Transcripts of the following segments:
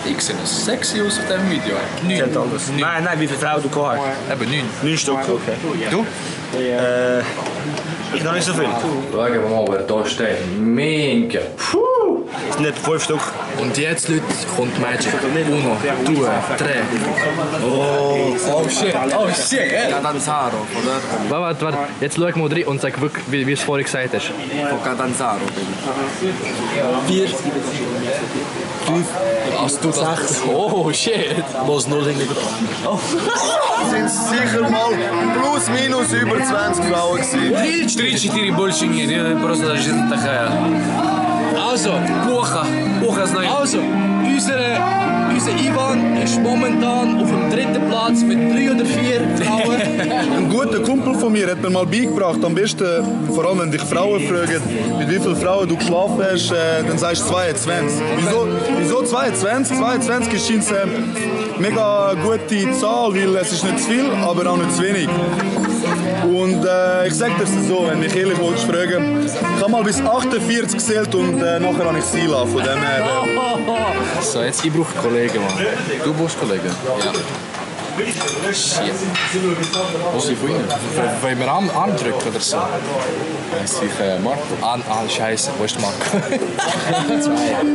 Ich sehe sexy aus auf diesem Video. 9. Nein, wie viele Frauen du gehabt hast? Eben 9. 9 Stück, okay. Du? Ich noch nicht so viel. Schauen wir mal, wer da steht. Minke. Puh. Es sind nicht 5 Stück. Und jetzt, Leute, kommt Magic. 1, 2, 3. Oh shit, Ja, Catanzaro, oder? Warte. Jetzt schau mal rein und sag wirklich, wie du es vorhin gesagt hast. Von Catanzaro. 4, 5, also du 6. Oh shit. Los 0 hinten dran. Sind sicher mal plus minus über 20 Frauen gewesen. 34 больше нет, я просто даже не такая. Also, Bucha ist neu. Also, unser Ivan ist momentan auf dem 3. Platz mit 3 oder 4 Frauen. Ein guter Kumpel von mir hat mir mal beigebracht, am besten, vor allem wenn dich Frauen fragen, mit wie vielen Frauen du geschlafen hast, dann sagst du 22. Wieso 22? 22 ist eine mega gute Zahl, weil es ist nicht zu viel, aber auch nicht zu wenig. Und ich sage dir so, wenn mich ehrlich willst fragen, ich habe mal bis 48 gezählt und nachher habe ich sie lassen. Von dem her. So, jetzt ich brauche Kollegen, Mann. Du brauchst Kollegen? Ja. Shit. Was ist von Ihnen? Wollen wir Arm drücken oder so? Heißt wie Marco? Scheiße, wo ist Marco? 2.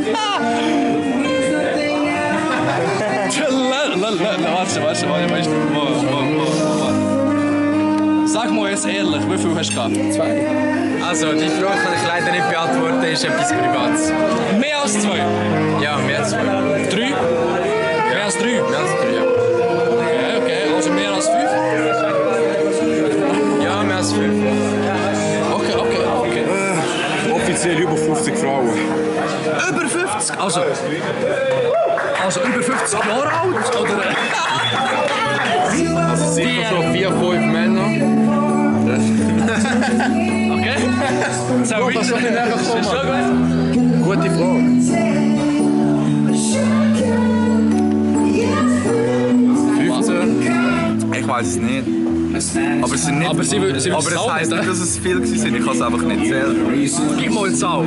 Warte. Sag mal jetzt ehrlich, wie viel hast du gehabt? 2. Also, die Frage kann ich leider nicht beantworten, ist etwas Privates. Mehr als 2? Ja, mehr als 2. 3? Mehr als 3? Mehr als 3, ja. Okay, also mehr als 5? Ja, mehr als 5. Okay. Offiziell über 50 Frauen. Über 50? Also über 50 Jahre alt? Oder? Also sicher so 4, 5 Männer. Okay. So, wie ist das schon gut? Gute Frage. Ich weiß es nicht. Aber es sind nicht. Aber sie aber es heisst nicht, dass es viel waren. Ich kann es einfach nicht zählen. Gib mal eine Zahl.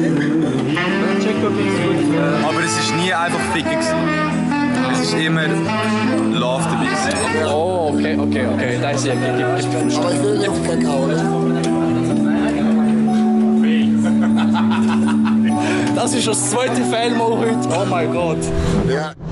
Aber es war nie einfach Ficken gewesen. Es ist immer Love dabei gewesen. Oh, okay. Da ist ja. Das ist schon das zweite Fail mal heute. Oh mein Gott. Ja.